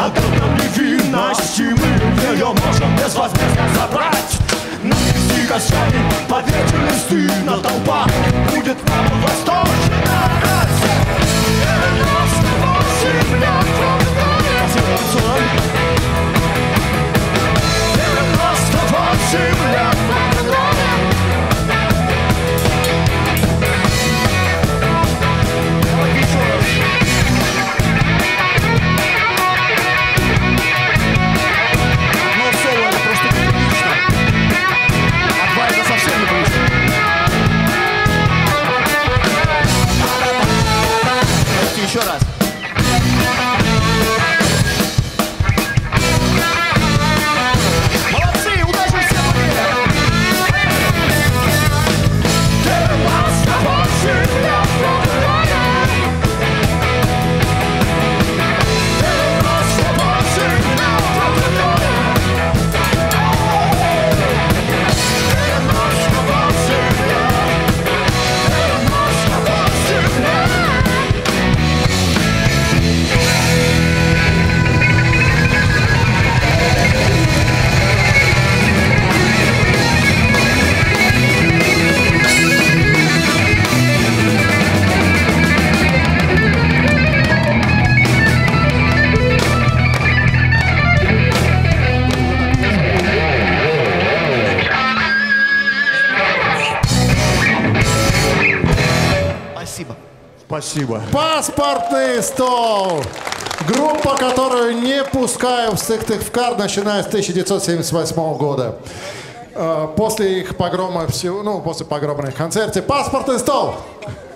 Награда невинности, мы ее можем безвозмездно забрать. Нанести костями, поверьте, стыдно, толпа будет нам восторженно орать. 98 лет проминая. 98 лет проминая. Давай еще раз. Но соло это просто неприлично. А два это совсем неприлично. Давайте еще раз. Молодцы, удачи всем! 98 лет проминая. 98 лет проминая. 98 лет. Спасибо. Спасибо. Паспортный стол. Группа, которую не пускаю в Сыктывкар, начиная с 1978 года. После их погрома, после погрома на концерте. Паспортный стол.